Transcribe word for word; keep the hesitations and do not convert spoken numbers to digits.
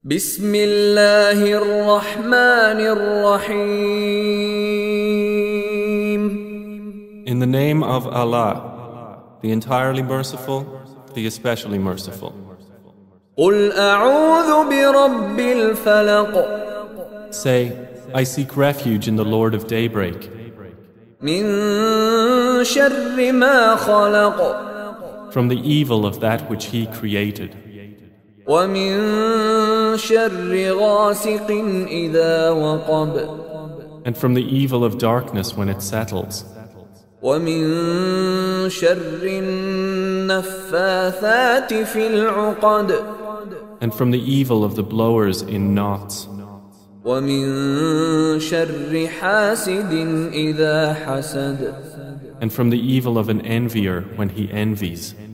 بسم الله الرحمن الرحيم. In the name of Allah, the entirely merciful, the especially merciful. قل أعوذ برب الفلق. Say, I seek refuge in the Lord of daybreak. من شر ما خلق. From the evil of that which He created. ومن شر غاسق إذا وقب. And from the evil of darkness when it settles. ومن شر النفاثات في العقد. And from the evil of the blowers in knots. ومن شر حاسد إذا حسد. And from the evil of an envier when he envies.